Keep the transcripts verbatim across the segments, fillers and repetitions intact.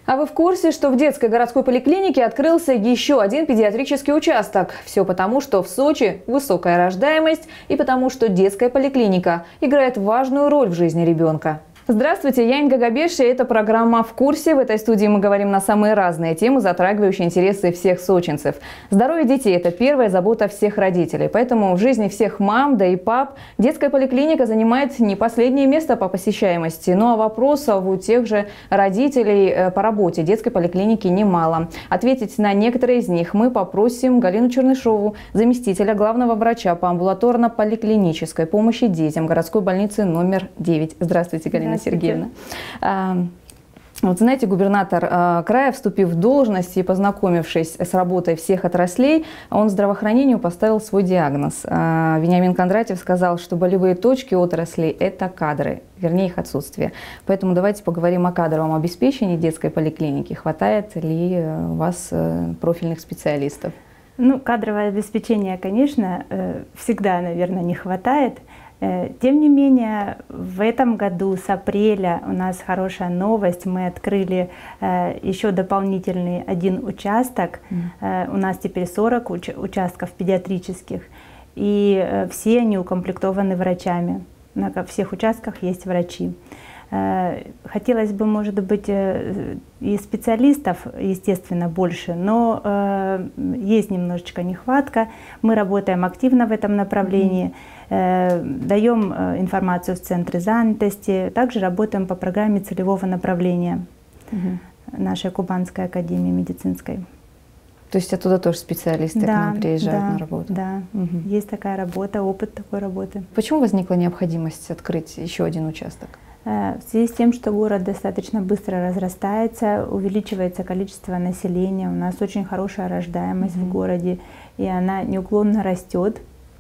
А вы в курсе, что в детской городской поликлинике открылся еще один педиатрический участок? Все потому, что в Сочи высокая рождаемость и потому, что детская поликлиника играет важную роль в жизни ребенка. Здравствуйте, я Инга Габеш, и это программа «В курсе». В этой студии мы говорим на самые разные темы, затрагивающие интересы всех сочинцев. Здоровье детей – это первая забота всех родителей. Поэтому в жизни всех мам, да и пап, детская поликлиника занимает не последнее место по посещаемости. Ну а вопросов у тех же родителей по работе детской поликлиники немало. Ответить на некоторые из них мы попросим Галину Чернышову, заместителя главного врача по амбулаторно-поликлинической помощи детям городской больницы номер девять. Здравствуйте, Галина Сергеевна. Вот знаете, губернатор края, вступив в должность и познакомившись с работой всех отраслей, он здравоохранению поставил свой диагноз. Вениамин Кондратьев сказал, что болевые точки отраслей – это кадры, вернее их отсутствие. Поэтому давайте поговорим о кадровом обеспечении детской поликлиники. Хватает ли у вас профильных специалистов? Ну, кадровое обеспечение, конечно, всегда, наверное, не хватает. Тем не менее, в этом году с апреля у нас хорошая новость. Мы открыли еще дополнительный один участок. Mm. У нас теперь сорок уч участков педиатрических. И все они укомплектованы врачами. На всех участках есть врачи. Хотелось бы, может быть, и специалистов, естественно, больше, но есть немножечко нехватка. Мы работаем активно в этом направлении. Mm-hmm. Даем информацию в центры занятости, также работаем по программе целевого направления mm-hmm. нашей Кубанской академии медицинской. То есть оттуда тоже специалисты да, к нам приезжают да, на работу? Да, угу. Есть такая работа, опыт такой работы. Почему возникла необходимость открыть еще один участок? В связи с тем, что город достаточно быстро разрастается, увеличивается количество населения, у нас очень хорошая рождаемость mm-hmm. в городе, и она неуклонно растет.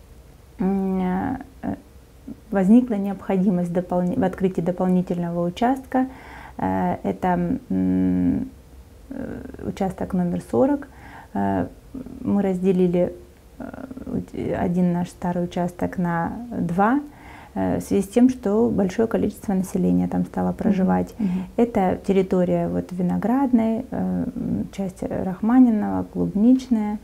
Возникла необходимость допол- в открытии дополнительного участка. Это участок номер сорок. Мы разделили один наш старый участок на два, в связи с тем, что большое количество населения там стало проживать. Mm-hmm. Это территория вот Виноградной, часть Рахманинова, Клубничная.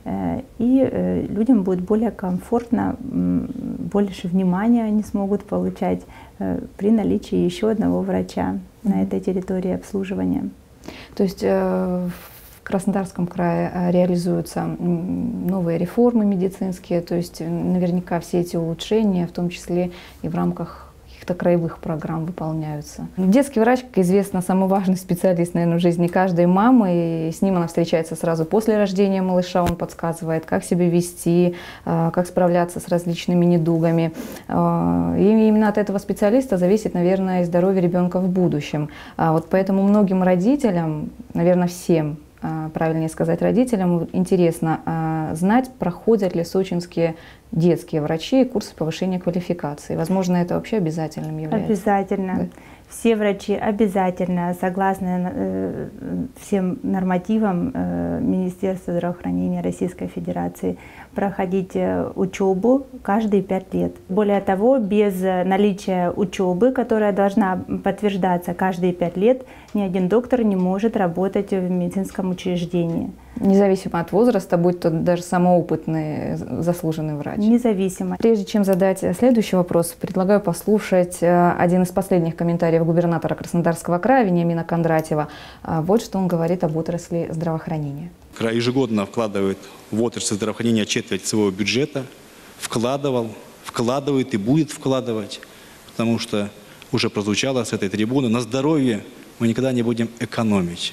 И людям будет более комфортно, больше внимания они смогут получать при наличии еще одного врача mm-hmm. на этой территории обслуживания. То есть в Краснодарском крае реализуются новые реформы медицинские, то есть наверняка все эти улучшения, в том числе и в рамках каких-то краевых программ, выполняются. Детский врач, как известно, самый важный специалист, наверное, в жизни каждой мамы, и с ним она встречается сразу после рождения малыша, он подсказывает, как себя вести, как справляться с различными недугами. И именно от этого специалиста зависит, наверное, и здоровье ребенка в будущем. Вот поэтому многим родителям, наверное, всем, правильнее сказать, родителям интересно знать, проходят ли сочинские детские врачи курсы повышения квалификации. Возможно, это вообще обязательным является. Обязательно. Да? Все врачи обязательно, согласно э, всем нормативам э, Министерства здравоохранения Российской Федерации, проходить э, учебу каждые пять лет. Более того, без наличия учебы, которая должна подтверждаться каждые пять лет, ни один доктор не может работать в медицинском учреждении. Независимо от возраста, будь то даже самоопытный заслуженный врач. Независимо. Прежде чем задать следующий вопрос, предлагаю послушать один из последних комментариев губернатора Краснодарского края Вениамина Кондратьева. Вот что он говорит об отрасли здравоохранения. Край ежегодно вкладывает в отрасль здравоохранения четверть своего бюджета, вкладывал, вкладывает и будет вкладывать, потому что уже прозвучало с этой трибуны, на здоровье мы никогда не будем экономить.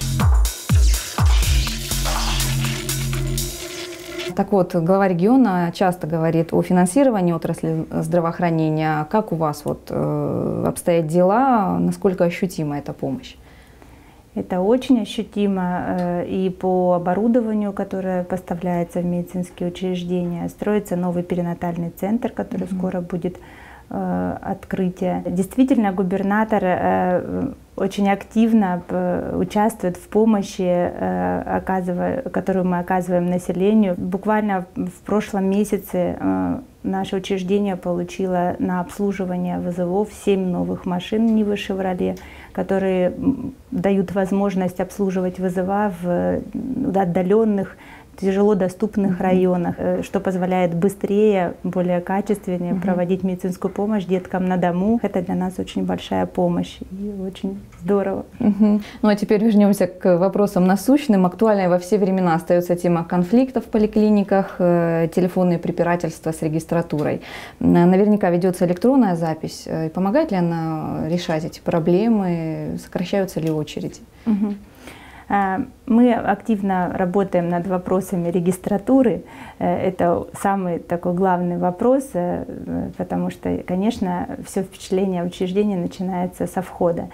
Так вот, глава региона часто говорит о финансировании отрасли здравоохранения. Как у вас вот э, обстоят дела? Насколько ощутима эта помощь? Это очень ощутимо э, и по оборудованию, которое поставляется в медицинские учреждения. Строится новый перинатальный центр, который mm-hmm. скоро будет э, открытия. Действительно, губернатор э, очень активно участвует в помощи, э, оказывая, которую мы оказываем населению. Буквально в прошлом месяце э, наше учреждение получило на обслуживание вызовов семь новых машин Нива Шевроле, которые дают возможность обслуживать вызова в отдаленных, тяжело доступных mm-hmm. районах, что позволяет быстрее, более качественнее mm-hmm. проводить медицинскую помощь деткам на дому. Это для нас очень большая помощь и очень здорово. Mm-hmm. Ну а теперь вернемся к вопросам насущным. Актуальной во все времена остается тема конфликтов в поликлиниках, телефонные препирательства с регистратурой. Наверняка ведется электронная запись. Помогает ли она решать эти проблемы? Сокращаются ли очереди? Mm-hmm. Мы активно работаем над вопросами регистратуры. Это самый такой главный вопрос, потому что, конечно, все впечатление учреждения начинается со входа.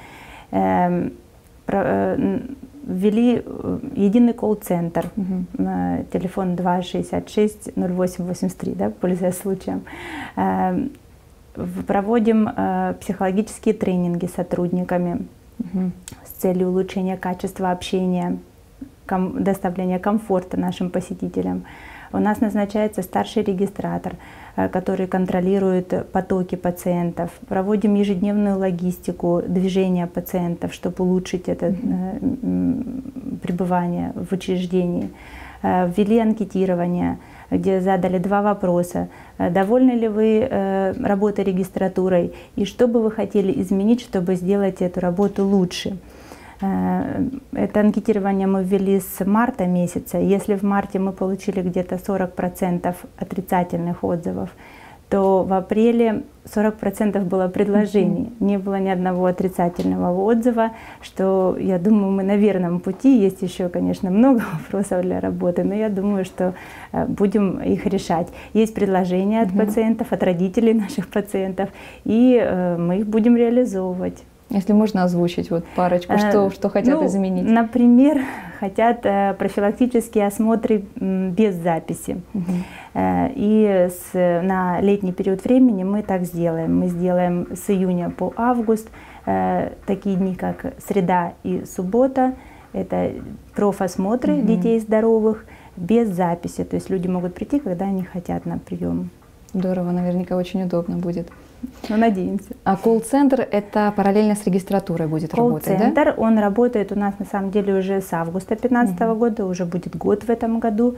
Ввели единый колл-центр, угу. телефон два шестьдесят шесть ноль восемь восемьдесят три, да, пользуясь случаем. Проводим психологические тренинги с сотрудниками. Угу. С целью улучшения качества общения, ком доставления комфорта нашим посетителям. У нас назначается старший регистратор, который контролирует потоки пациентов. Проводим ежедневную логистику движения пациентов, чтобы улучшить это mm-hmm. пребывание в учреждении. Ввели анкетирование, где задали два вопроса. Довольны ли вы э, работой регистратурой и что бы вы хотели изменить, чтобы сделать эту работу лучше? Э, это анкетирование мы ввели с марта месяца. Если в марте мы получили где-то сорок процентов отрицательных отзывов, то в апреле сорок процентов было предложений. Mm-hmm. Не было ни одного отрицательного отзыва, что, я думаю, мы на верном пути. Есть еще, конечно, много вопросов для работы, но я думаю, что будем их решать. Есть предложения от mm-hmm. пациентов, от родителей наших пациентов, и э, мы их будем реализовывать. Если можно озвучить вот парочку, что, что хотят ну, изменить? Например, хотят профилактические осмотры без записи. Угу. И с, на летний период времени мы так сделаем. Мы сделаем с июня по август такие дни, как среда и суббота. Это профосмотры угу. детей здоровых без записи. То есть люди могут прийти, когда они хотят на прием. Здорово, наверняка очень удобно будет. Ну, надеемся. А колл-центр — это параллельно с регистратурой будет работать, да? Колл-центр, он работает у нас на самом деле уже с августа две тысячи пятнадцатого угу. года, уже будет год в этом году.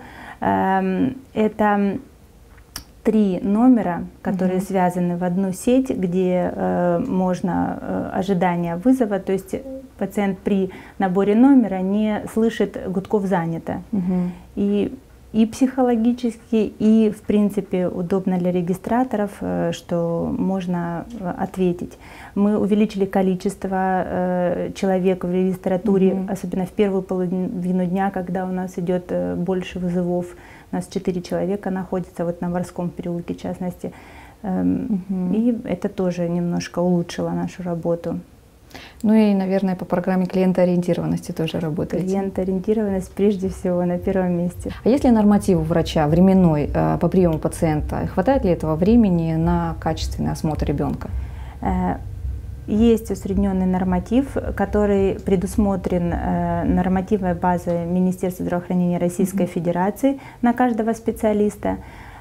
Это три номера, которые угу. связаны в одну сеть, где можно ожидание вызова, то есть пациент при наборе номера не слышит гудков «занято». Угу. И И психологически, и в принципе удобно для регистраторов, что можно ответить. Мы увеличили количество человек в регистратуре, mm-hmm. особенно в первую половину дня, когда у нас идет больше вызовов. У нас четыре человека находятся вот на Ворском переулке, в частности. Mm-hmm. И это тоже немножко улучшило нашу работу. Ну и, наверное, по программе клиентоориентированности тоже работаете. Клиентоориентированность прежде всего на первом месте. А есть ли норматив у врача временной э, по приему пациента? Хватает ли этого времени на качественный осмотр ребенка? Э, есть усредненный норматив, который предусмотрен э, нормативной базой Министерства здравоохранения Российской mm-hmm. Федерации на каждого специалиста.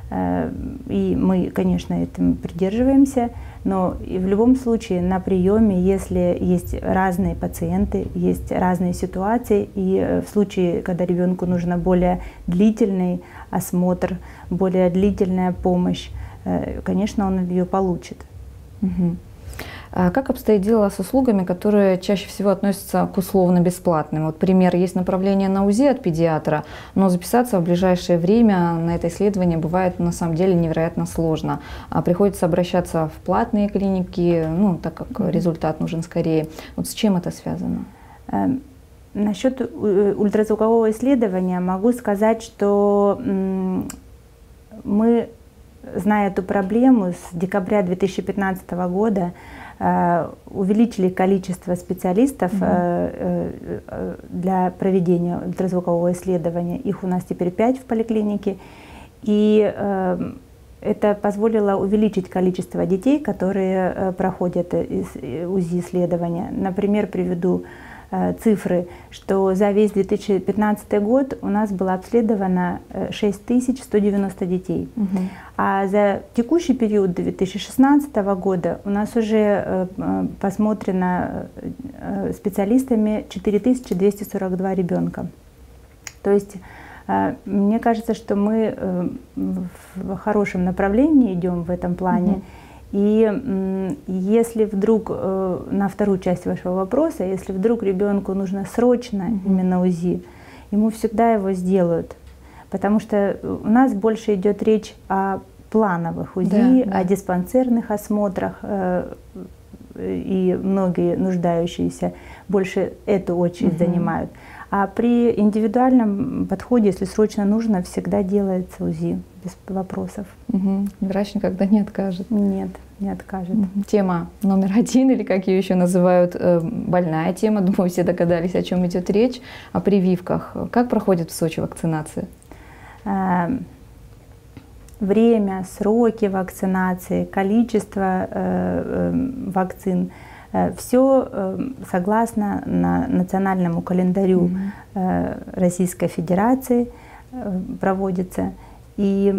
И мы, конечно, этим придерживаемся, но и в любом случае на приеме, если есть разные пациенты, есть разные ситуации, и в случае, когда ребенку нужно более длительный осмотр, более длительная помощь, конечно, он ее получит. Угу. А как обстоит дело с услугами, которые чаще всего относятся к условно-бесплатным? Вот пример, есть направление на УЗИ от педиатра, но записаться в ближайшее время на это исследование бывает на самом деле невероятно сложно. А приходится обращаться в платные клиники, ну, так как mm-hmm. результат нужен скорее. Вот с чем это связано? Насчет ультразвукового исследования могу сказать, что мы, зная эту проблему, с декабря две тысячи пятнадцатого года увеличили количество специалистов mm-hmm. для проведения ультразвукового исследования. Их у нас теперь пять в поликлинике. И это позволило увеличить количество детей, которые проходят УЗИ-исследования. Например, приведу цифры, что за весь две тысячи пятнадцатый год у нас было обследовано шесть тысяч сто девяносто детей. Угу. А за текущий период две тысячи шестнадцатого года у нас уже посмотрено специалистами четыре тысячи двести сорок два ребенка. То есть мне кажется, что мы в хорошем направлении идем в этом плане. Угу. И если вдруг, на вторую часть вашего вопроса, если вдруг ребенку нужно срочно mm-hmm. именно УЗИ, ему всегда его сделают. Потому что у нас больше идет речь о плановых УЗИ, да, да. о диспансерных осмотрах, и многие нуждающиеся больше эту очередь mm-hmm. занимают. А при индивидуальном подходе, если срочно нужно, всегда делается УЗИ, без вопросов. Угу. Врач никогда не откажет? Нет, не откажет. Угу. Тема номер один, или как ее еще называют, больная тема, думаю, все догадались, о чем идет речь, о прививках. Как проходит в Сочи вакцинация? Время, сроки вакцинации, количество вакцин. Все согласно на национальному календарю mm-hmm. Российской Федерации проводится. И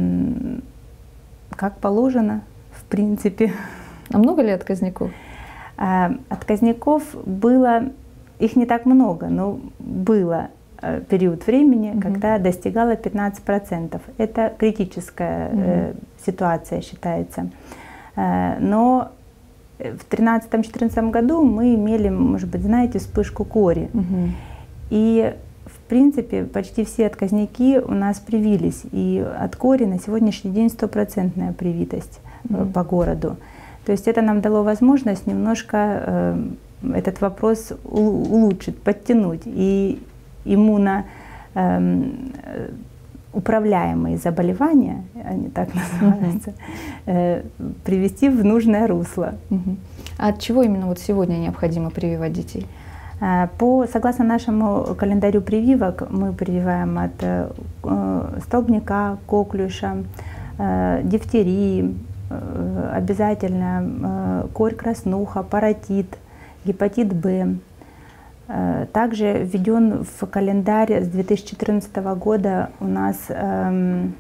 как положено, в принципе. А много ли отказников? Отказников было, их не так много, но было период времени, mm-hmm. когда достигало пятнадцать процентов. Это критическая mm-hmm. ситуация считается. Но в две тысячи тринадцатом — две тысячи четырнадцатом году мы имели, может быть, знаете, вспышку кори. Угу. И, в принципе, почти все отказники у нас привились. И от кори на сегодняшний день стопроцентная привитость угу. по городу. То есть это нам дало возможность немножко э, этот вопрос улучшить, подтянуть. И иммуно э, управляемые заболевания, они так называются, uh-huh. привести в нужное русло. Uh-huh. А от чего именно вот сегодня необходимо прививать детей? По, согласно нашему календарю прививок, мы прививаем от э, столбняка, коклюша, э, дифтерии, э, обязательно э, корь краснуха, паротит, гепатит Б. Также введен в календарь с две тысячи четырнадцатого года у нас эм,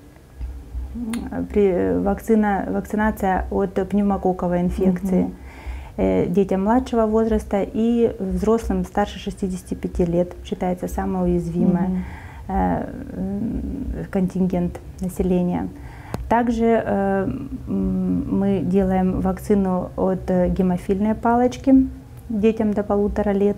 при, вакцина, вакцинация от пневмококковой инфекции mm-hmm. детям младшего возраста и взрослым старше шестидесяти пяти лет, считается самый уязвимый mm-hmm. э, контингент населения. Также э, мы делаем вакцину от гемофильной палочки детям до полутора лет.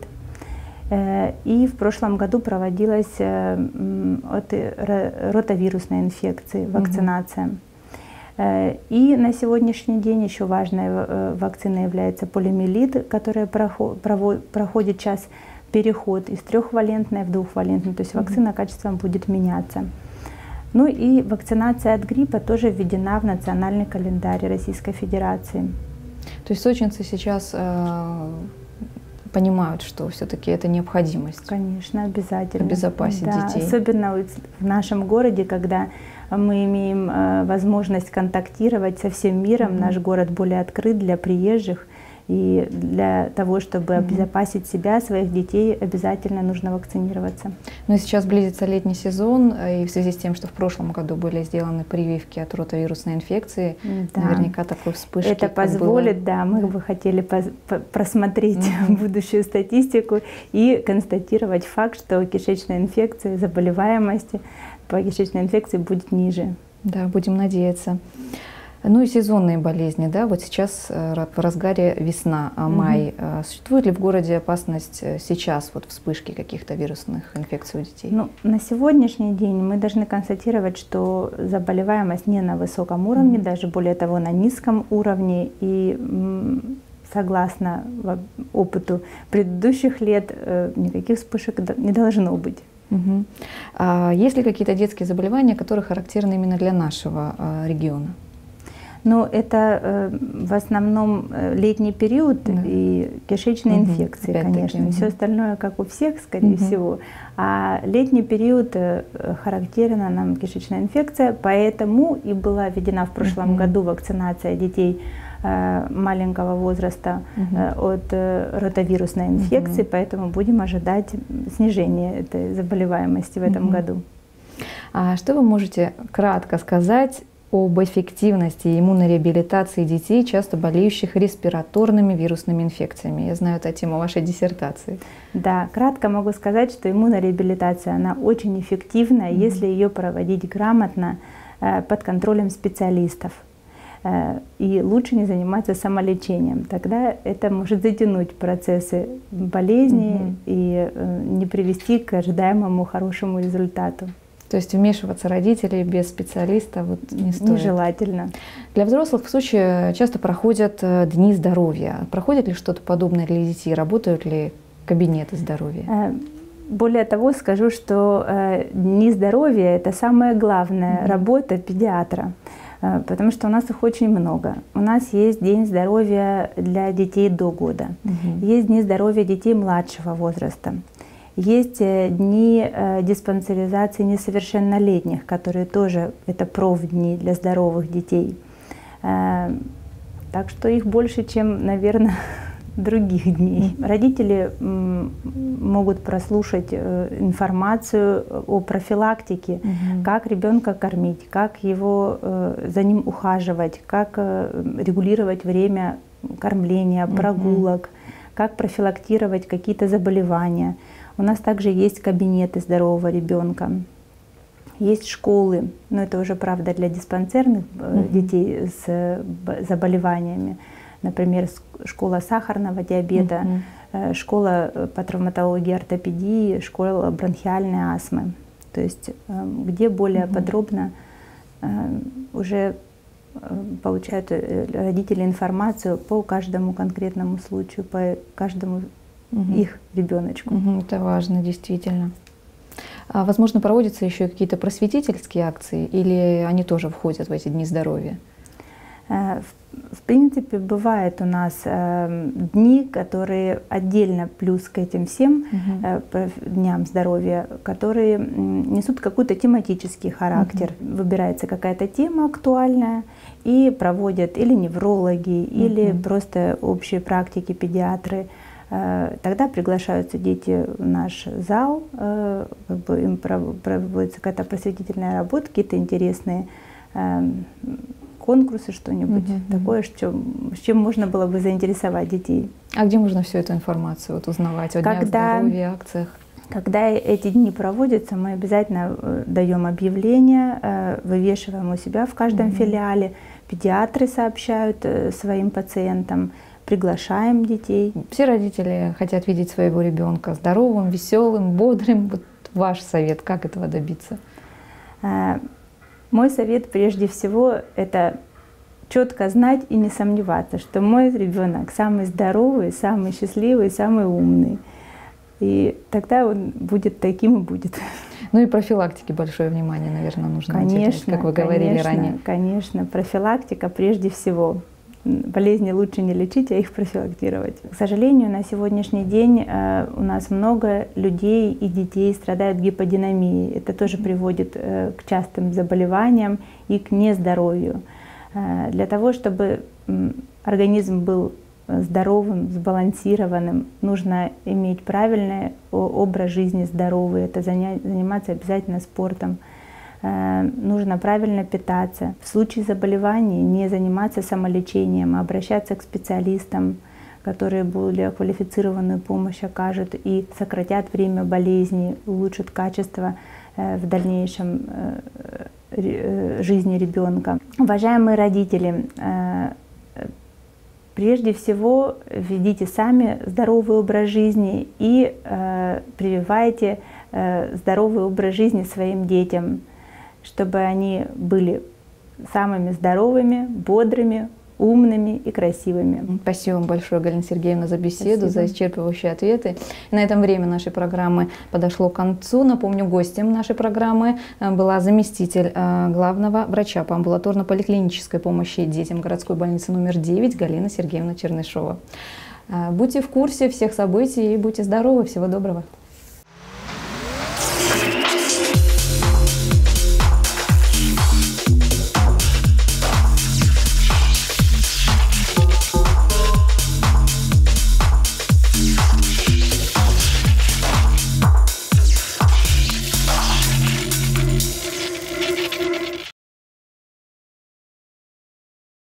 И в прошлом году проводилась от ротавирусной инфекции вакцинация. Mm-hmm. И на сегодняшний день еще важной вакциной является полиомиелит, которая проходит сейчас переход из трехвалентной в двухвалентную, то есть mm-hmm. вакцина качеством будет меняться. Ну и вакцинация от гриппа тоже введена в национальный календарь Российской Федерации. То есть сочинцы сейчас э, понимают, что все-таки это необходимость. Конечно, обязательно. Обезопасить да, детей. Особенно в нашем городе, когда мы имеем э, возможность контактировать со всем миром. Mm-hmm. Наш город более открыт для приезжих. И для того, чтобы mm-hmm. обезопасить себя, своих детей, обязательно нужно вакцинироваться. Ну и сейчас близится летний сезон, и в связи с тем, что в прошлом году были сделаны прививки от ротавирусной инфекции, да. наверняка такой вспышки. Это позволит, было... да, мы бы хотели просмотреть mm-hmm. будущую статистику и констатировать факт, что кишечная инфекция, заболеваемость по кишечной инфекции будет ниже. Да, будем надеяться. Ну и сезонные болезни, да, вот сейчас в разгаре весна, май. Угу. Существует ли в городе опасность сейчас вот вспышки каких-то вирусных инфекций у детей? Ну, на сегодняшний день мы должны констатировать, что заболеваемость не на высоком уровне, угу. даже более того на низком уровне. И согласно опыту предыдущих лет никаких вспышек не должно быть. Угу. А есть ли какие-то детские заболевания, которые характерны именно для нашего региона? Ну, это э, в основном летний период да. и кишечные угу. инфекции, конечно. Угу. Все остальное, как у всех, скорее угу. всего. А летний период э, характерна нам кишечная инфекция, поэтому и была введена в прошлом угу. году вакцинация детей э, маленького возраста угу. э, от э, ротавирусной инфекции, угу. поэтому будем ожидать снижения этой заболеваемости в этом угу. году. А что вы можете кратко сказать об эффективности иммунной реабилитации детей, часто болеющих респираторными вирусными инфекциями? Я знаю, это тема вашей диссертации. Да, кратко могу сказать, что иммунная реабилитация, она очень эффективна, mm-hmm. если ее проводить грамотно, э, под контролем специалистов. Э, и лучше не заниматься самолечением. Тогда это может затянуть процессы болезни mm-hmm. и э, не привести к ожидаемому хорошему результату. То есть вмешиваться родителей без специалиста вот не стоит? Нежелательно. Для взрослых в Сочи часто проходят дни здоровья. Проходит ли что-то подобное для детей? Работают ли кабинеты здоровья? Более того, скажу, что дни здоровья – это самая главная mm-hmm. работа педиатра, потому что у нас их очень много. У нас есть день здоровья для детей до года, mm-hmm. есть дни здоровья детей младшего возраста. Есть дни э, диспансеризации несовершеннолетних, которые тоже это профдни для здоровых детей. Э, так что их больше, чем, наверное, других дней. Родители м, могут прослушать э, информацию о профилактике, угу. как ребенка кормить, как его, э, за ним ухаживать, как э, регулировать время кормления, прогулок, угу. как профилактировать какие-то заболевания. У нас также есть кабинеты здорового ребенка, есть школы, но это уже, правда, для диспансерных mm-hmm. детей с заболеваниями. Например, школа сахарного диабета, mm-hmm. школа по травматологии, ортопедии, школа бронхиальной астмы. То есть где более mm-hmm. подробно уже получают родители информацию по каждому конкретному случаю, по каждому Угу. их ребеночку. Угу, это важно, действительно. А, возможно, проводятся еще какие-то просветительские акции, или они тоже входят в эти дни здоровья? В, в принципе, бывают у нас э, дни, которые отдельно плюс к этим всем угу. э, дням здоровья, которые э, несут какой-то тематический характер. Угу. Выбирается какая-то тема актуальная и проводят или неврологи, угу. или просто общие практики, педиатры. Тогда приглашаются дети в наш зал, как бы им проводится какая-то просветительная работа, какие-то интересные конкурсы, что-нибудь угу, такое, что, с чем можно было бы заинтересовать детей. А где можно всю эту информацию вот, узнавать о днях здоровья, акциях? Когда эти дни проводятся, мы обязательно даем объявления, вывешиваем у себя в каждом угу. филиале. Педиатры сообщают своим пациентам. Приглашаем детей. Все родители хотят видеть своего ребенка здоровым, веселым, бодрым. Вот ваш совет, как этого добиться? Мой совет прежде всего это четко знать и не сомневаться, что мой ребенок самый здоровый, самый счастливый, самый умный. И тогда он будет таким и будет. Ну и профилактике большое внимание, наверное, нужно конечно, уделять, как вы говорили конечно, ранее. Конечно, профилактика прежде всего. Болезни лучше не лечить, а их профилактировать. К сожалению, на сегодняшний день э, у нас много людей и детей страдают гиподинамией. Это тоже приводит э, к частым заболеваниям и к нездоровью. Э, для того, чтобы э, организм был здоровым, сбалансированным, нужно иметь правильный образ жизни здоровый. Это занять, заниматься обязательно спортом. Нужно правильно питаться. В случае заболеваний не заниматься самолечением, а обращаться к специалистам, которые более квалифицированную помощь окажут и сократят время болезни, улучшат качество в дальнейшем жизни ребенка. Уважаемые родители, прежде всего ведите сами здоровый образ жизни и прививайте здоровый образ жизни своим детям, чтобы они были самыми здоровыми, бодрыми, умными и красивыми. Спасибо вам большое, Галина Сергеевна, за беседу, Спасибо. за исчерпывающие ответы. И на этом время нашей программы подошло к концу. Напомню, гостем нашей программы была заместитель главного врача по амбулаторно-поликлинической помощи детям городской больницы номер девять Галина Сергеевна Чернышова. Будьте в курсе всех событий и будьте здоровы. Всего доброго.